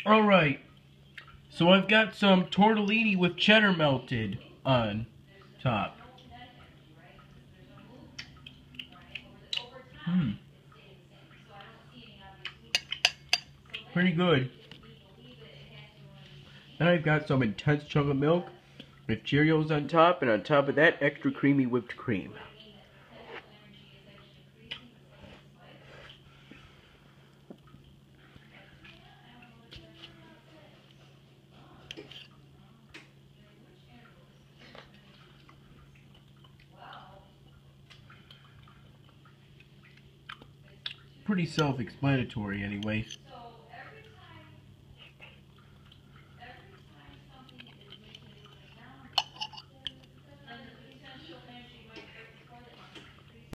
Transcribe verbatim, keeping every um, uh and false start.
Alright, so I've got some tortellini with cheddar melted on top. Hmm. Pretty good. Then I've got some intense chunk of milk with Cheerios on top, and on top of that, extra creamy whipped cream. Pretty self-explanatory anyway.